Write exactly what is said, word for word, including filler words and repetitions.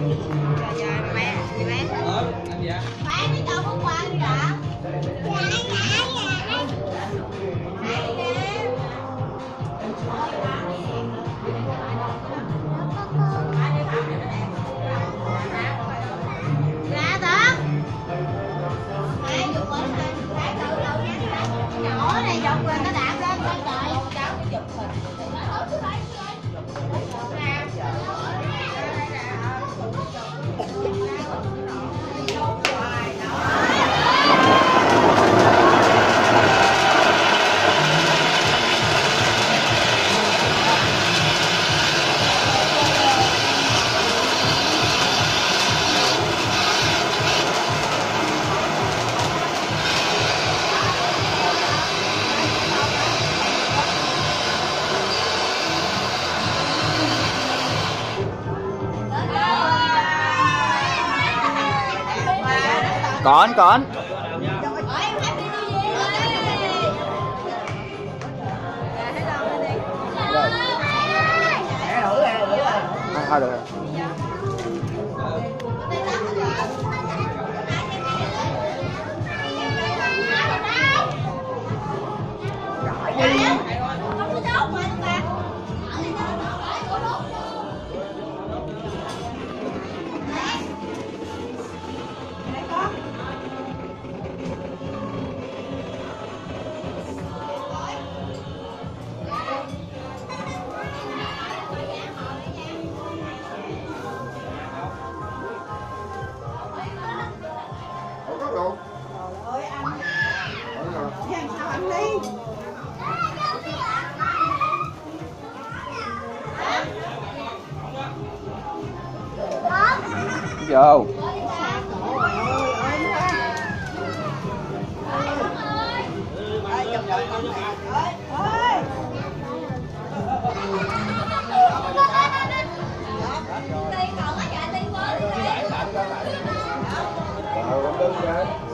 mẹ gì mẹ mẹ đi cho con qua đi đã nhỏ này dọc lên nó đạp lên coi trời cháu cái giật mình Còn còn thôi được rồi. Vô Hãy subscribe cho kênh Ghiền Mì Gõ để không bỏ lỡ những video hấp dẫn.